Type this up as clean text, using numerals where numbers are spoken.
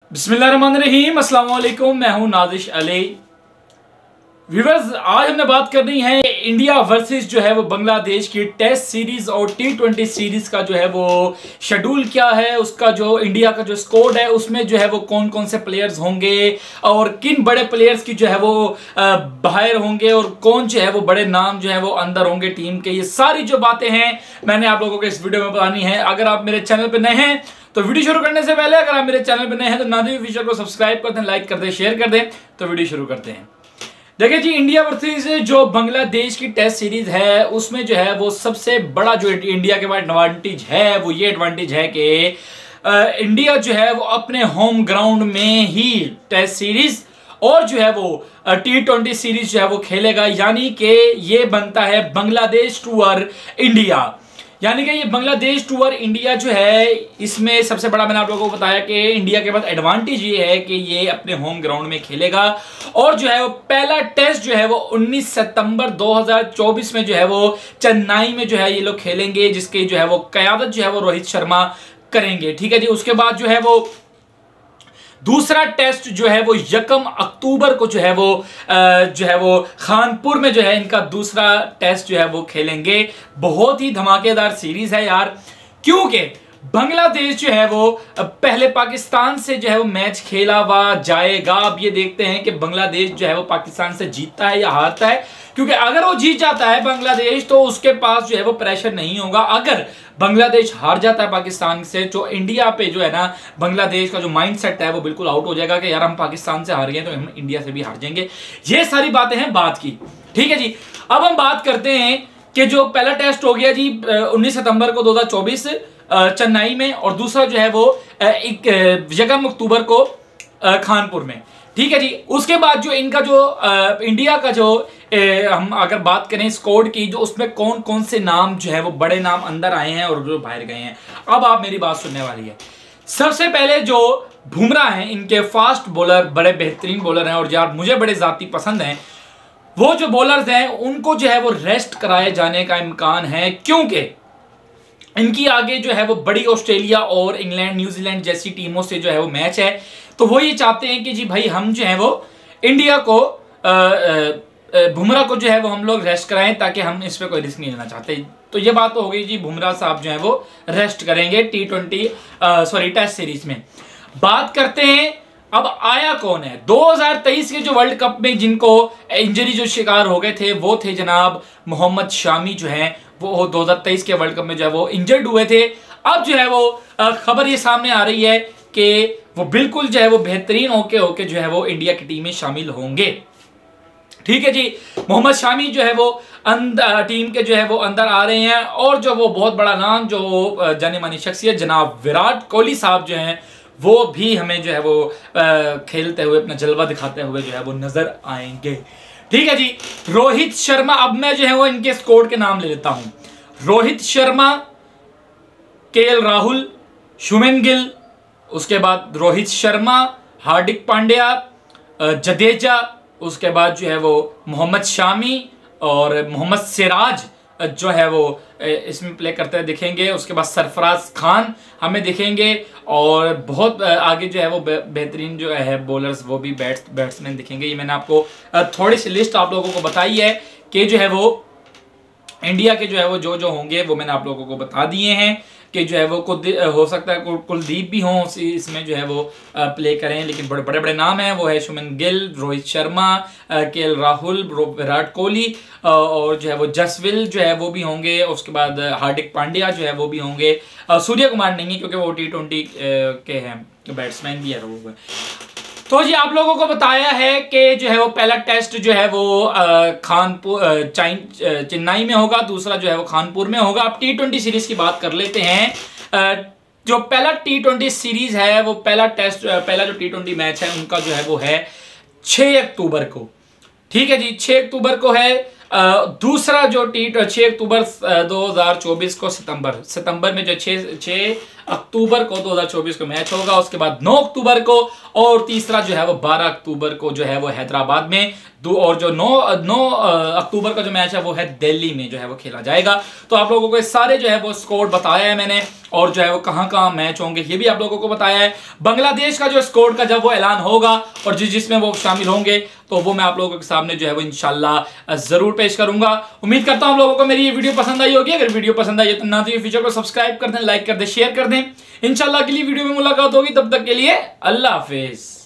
बिस्मिल्लाहिर्रहमानिर्रहीम, अस्सलाम वालेकुम। मैं हूं नादिश अली। व्यूअर्स, आज हमने बात करनी है इंडिया वर्सेस जो है वो बांग्लादेश की टेस्ट सीरीज और T20 सीरीज का जो है वो शेड्यूल क्या है, उसका जो इंडिया का जो स्क्वाड है उसमें जो है वो कौन कौन से प्लेयर्स होंगे और किन बड़े प्लेयर्स की जो है वो बाहर होंगे और कौन जो है वो बड़े नाम जो है वो अंदर होंगे टीम के। ये सारी जो बातें हैं मैंने आप लोगों को इस वीडियो में बतानी है। अगर आप मेरे चैनल पर नए हैं तो वीडियो शुरू करने से पहले अगर आप मेरे चैनल पर नए हैं तो नादिश ऑफिशियल को सब्सक्राइब कर दें, लाइक कर दें, शेयर कर दें। तो वीडियो शुरू करते हैं। देखिए जी, इंडिया वर्सेस जो बांग्लादेश की टेस्ट सीरीज है उसमें जो है वो सबसे बड़ा जो इंडिया के पास एडवांटेज है वो ये एडवांटेज है कि इंडिया जो है वो अपने होम ग्राउंड में ही टेस्ट सीरीज और जो है वो T20 सीरीज जो है वो खेलेगा। यानी कि ये बनता है बांग्लादेश टूर इंडिया, यानी कि ये बांग्लादेश टूर इंडिया जो है इसमें सबसे बड़ा मैंने आप लोगों को बताया कि इंडिया के पास एडवांटेज ये है कि ये अपने होम ग्राउंड में खेलेगा और जो है वो पहला टेस्ट जो है वो 19 सितंबर 2024 में जो है वो चेन्नई में जो है ये लोग खेलेंगे, जिसके जो है वो क़यादत जो है वो रोहित शर्मा करेंगे। ठीक है जी। उसके बाद जो है वो दूसरा टेस्ट जो है वो 1 अक्टूबर को जो है वो खानपुर में जो है इनका दूसरा टेस्ट जो है वो खेलेंगे। बहुत ही धमाकेदार सीरीज है यार, क्योंकि बांग्लादेश जो है वो पहले पाकिस्तान से जो है वो मैच खेला हुआ जाएगा। अब ये देखते हैं कि बांग्लादेश जो है वो पाकिस्तान से जीतता है या हारता है, क्योंकि अगर वो जीत जाता है बांग्लादेश तो उसके पास जो है वो प्रेशर नहीं होगा। अगर बांग्लादेश हार जाता है पाकिस्तान से तो इंडिया पे जो है ना बांग्लादेश का जो माइंडसेट है वो बिल्कुल आउट हो जाएगा कि यार हम पाकिस्तान से हार गए तो हम इंडिया से भी हार जाएंगे। ये सारी बातें हैं बात की। ठीक है जी। अब हम बात करते हैं कि जो पहला टेस्ट हो गया जी 19 सितंबर को 2024 चेन्नई में और दूसरा जो है वो 1 अक्टूबर को खानपुर में। ठीक है जी। उसके बाद जो इनका जो इंडिया का जो हम अगर बात करें स्क्वाड की, जो उसमें कौन कौन से नाम जो है वो बड़े नाम अंदर आए हैं और जो बाहर गए हैं, अब आप मेरी बात सुनने वाली है। सबसे पहले जो बुमराह हैं, इनके फास्ट बॉलर बड़े बेहतरीन बॉलर हैं और यार मुझे बड़े जाती पसंद हैं। वो जो बॉलर्स हैं उनको जो है वो रेस्ट कराए जाने का इम्कान है, क्योंकि इनकी आगे जो है वो बड़ी ऑस्ट्रेलिया और इंग्लैंड न्यूजीलैंड जैसी टीमों से जो है वो मैच है। तो वो ये चाहते हैं कि जी भाई हम जो है वो इंडिया को बुमराह को जो है वो हम लोग रेस्ट कराएं, ताकि हम इस पे कोई रिस्क नहीं लेना चाहते। तो ये बात तो हो गई जी, बुमराह साहब जो है वो रेस्ट करेंगे टेस्ट सीरीज में। बात करते हैं अब आया कौन है। 2023 के जो वर्ल्ड कप में जिनको इंजरी जो शिकार हो गए थे वो थे जनाब मोहम्मद शामी, जो है वो 2023 के वर्ल्ड कप में जो है वो इंजर्ड हुए थे। अब जो है वो खबर ये सामने आ रही है कि वो बिल्कुल जो है वो बेहतरीन होके जो है वो इंडिया की टीम में शामिल होंगे। ठीक है जी। मोहम्मद शामी जो है वो टीम के जो है वो अंदर आ रहे हैं और जो वो बहुत बड़ा नाम जो जाने मानी शख्सियत जनाब विराट कोहली साहब जो हैं वो भी हमें जो है वो खेलते हुए अपना जलवा दिखाते हुए जो है वो नजर आएंगे। ठीक है जी। रोहित शर्मा, अब मैं जो है वो इनके स्क्वाड के नाम ले लेता हूं। रोहित शर्मा, केएल राहुल, शुभमन गिल, उसके बाद रोहित शर्मा, हार्दिक पांड्या, जडेजा, उसके बाद जो है वो मोहम्मद शामी और मोहम्मद सिराज जो है वो इसमें प्ले करते हुए दिखेंगे। उसके बाद सरफराज खान हमें दिखेंगे और बहुत आगे जो है वो बेहतरीन जो है बॉलर्स वो भी बैट्समैन दिखेंगे। ये मैंने आपको थोड़ी सी लिस्ट आप लोगों को बताई है कि जो है वो इंडिया के जो है वो जो होंगे वो मैंने आप लोगों को बता दिए हैं कि जो है वो हो सकता है कुलदीप भी हों इसमें जो है वो प्ले करें, लेकिन बड़े बड़े नाम हैं वो है शुभमन गिल, रोहित शर्मा, केएल राहुल, विराट कोहली और जो है वो जसविल जो है वो भी होंगे। उसके बाद हार्दिक पांड्या जो है वो भी होंगे। सूर्य कुमार नहीं है क्योंकि वो T20 के हैं, बैट्समैन भी है वो। तो जी आप लोगों को बताया है कि जो है वो पहला टेस्ट जो है वो चेन्नई में होगा, दूसरा जो है वो खानपुर में होगा। अब T20 सीरीज की बात कर लेते हैं। जो पहला T20 सीरीज है वो पहला जो T20 मैच है उनका जो है वो है 6 अक्टूबर को। ठीक है जी, 6 अक्टूबर को है। दूसरा जो 6 अक्टूबर 2024 को सितंबर में जो 6 अक्टूबर को 2024 को मैच होगा, उसके बाद 9 अक्टूबर को, और तीसरा जो है वो 12 अक्टूबर को जो है वो हैदराबाद में, और जो 9 अक्टूबर का जो मैच है वो है दिल्ली में जो है वो खेला जाएगा। तो आप लोगों को सारे जो है वो स्कोर बताया है मैंने, और जो है वो कहां कहां मैच होंगे ये भी आप लोगों को बताया है। बांग्लादेश का जो स्कोर का जब वो ऐलान होगा और जिसमें वो शामिल होंगे तो वो मैं आप लोगों के सामने जो है वो इंशाल्लाह जरूर पेश करूंगा। उम्मीद करता हूं आप लोगों को मेरी ये वीडियो पसंद आई होगी। अगर वीडियो पसंद आई तो ना तो ये वीडियो को सब्सक्राइब कर दें, लाइक कर दें, शेयर कर दें। इंशाल्लाह अगली वीडियो में मुलाकात होगी, तब तक के लिए अल्लाह हाफिज।